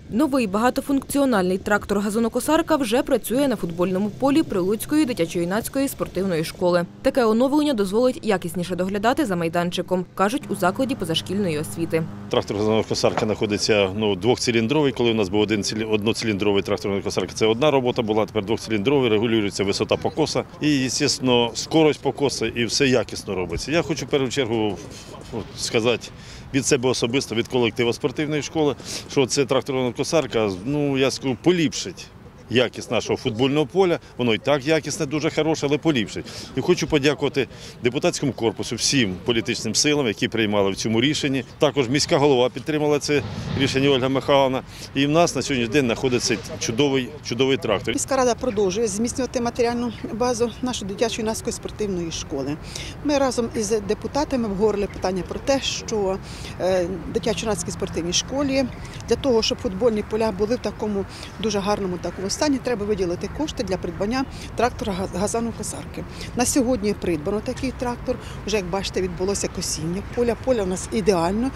Новий багатофункціональний трактор-газонокосарка вже працює на футбольному полі Прилуцької дитячо-юнацької спортивної школи. Таке оновлення дозволить якісніше доглядати за майданчиком, кажуть у закладі позашкільної освіти. Трактор-газонокосарка знаходиться двохциліндровий. Коли у нас був одноциліндровий трактор-газонокосарка, це одна робота була, тепер двохциліндровий, регулюється висота покоса і, звісно, скорость покоса і все якісно робиться. Я хочу в першу чергу сказати від себе особисто, від колективу спортивної школи, що це трактор-газонокосарка, я скажу, поліпшить якість нашого футбольного поля. Воно і так якісне, дуже хороше, але поліпшить. І хочу подякувати депутатському корпусу, всім політичним силам, які приймали в цьому рішенні. Також міська голова підтримала це рішення, Ольга Михайлівна. І в нас на сьогоднішній день знаходиться чудовий трактор. Міська рада продовжує зміцнювати матеріальну базу нашої дитячо-юнацької спортивної школи. Ми разом із депутатами обговорили питання про те, що дитячо-юнацькій спортивній школі для того, щоб футбольні поля були в такому дуже гарному стані, треба виділити кошти для придбання трактора газонокосарки. На сьогодні придбано такий трактор. Вже, як бачите, відбулося косіння поля. Поля у нас ідеальне.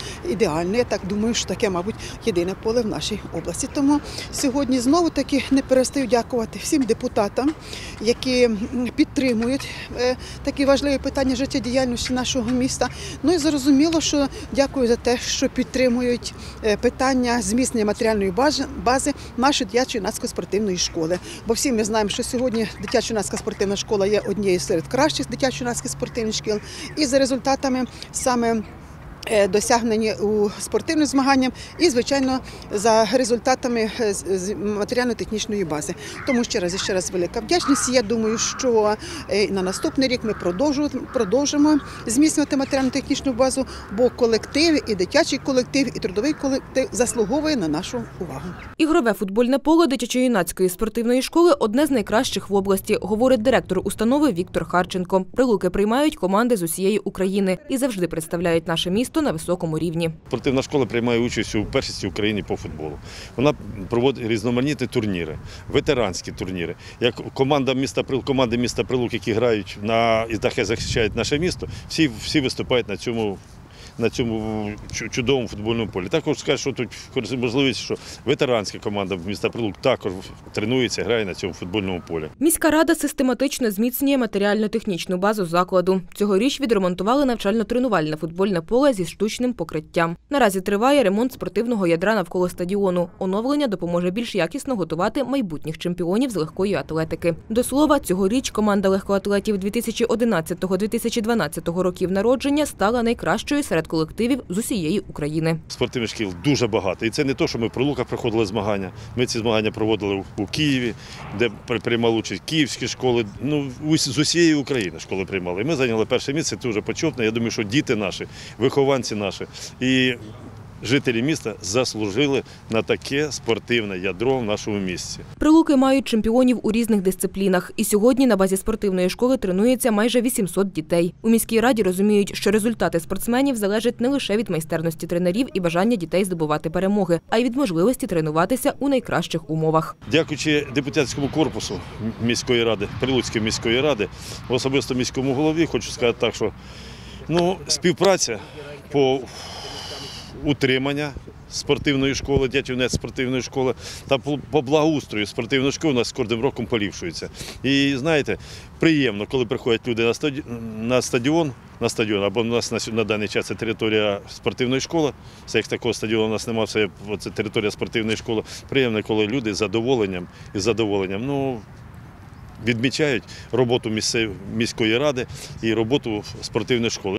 Я так думаю, що таке, мабуть, єдине поле в нашій області. Тому сьогодні знову-таки не перестаю дякувати всім депутатам, які підтримують такі важливі питання життєдіяльності нашого міста. Ну і зрозуміло, що дякую за те, що підтримують питання зміцнення матеріальної бази нашої дитячо-юнацької спортивної школи. Бо всі ми знаємо, що сьогодні дитячо-юнацька спортивна школа є однією серед кращих дитячо-юнацьких спортивних шкіл. І за результатами саме досягнені у спортивних змаганнях і, звичайно, за результатами матеріально-технічної бази. Тому ще раз велика вдячність. Я думаю, що на наступний рік ми продовжимо зміцнювати матеріально-технічну базу, бо колектив, і дитячий колектив, і трудовий колектив заслуговує на нашу увагу. Ігрове футбольне поле дитячо-юнацької спортивної школи – одне з найкращих в області, говорить директор установи Віктор Харченко. Прилуки приймають команди з усієї України і завжди представляють наше місто на високому рівні. Спортивна школа приймає участь у першості України по футболу. Вона проводить різноманітні турніри, ветеранські турніри. Як команди міста Прилук, які грають і захищають наше місто, всі виступають на цьому чудовому футбольному полі. Також скажу, що тут можливість, що ветеранська команда міста Прилук також тренується, грає на цьому футбольному полі. Міська рада систематично зміцнює матеріально-технічну базу закладу. Цьогоріч відремонтували навчально-тренувальне футбольне поле зі штучним покриттям. Наразі триває ремонт спортивного ядра навколо стадіону. Оновлення допоможе більш якісно готувати майбутніх чемпіонів з легкої атлетики. До слова, цьогоріч команда легкоатлетів 2011-2012 років народження стала найкращою серед колективів з усієї України. Спортивних шкіл дуже багато. І це не те, що ми в Прилуках проходили змагання. Ми ці змагання проводили у Києві, де приймали участь київські школи. З усієї України школи приймали. І ми зайняли перше місце, це дуже почетно. Я думаю, що діти наші, вихованці наші і жителі міста заслужили на таке спортивне ядро в нашому місті. Прилуки мають чемпіонів у різних дисциплінах. І сьогодні на базі спортивної школи тренується майже 800 дітей. У міській раді розуміють, що результати спортсменів залежать не лише від майстерності тренерів і бажання дітей здобувати перемоги, а й від можливості тренуватися у найкращих умовах. Дякуючи депутатському корпусу міської ради, Прилуцької міської ради, особисто міському голові, хочу сказати так, що співпраця по утримання спортивної школи, дитячої спортивної школи та по благоустрою спортивної школи у нас з кожним роком поліпшується. І знаєте, приємно, коли приходять люди на стадіон, або у нас на даний час це територія спортивної школи, це як такого стадіону у нас немає, це територія спортивної школи. Приємно, коли люди з задоволенням відмічають роботу міської ради і роботу спортивної школи.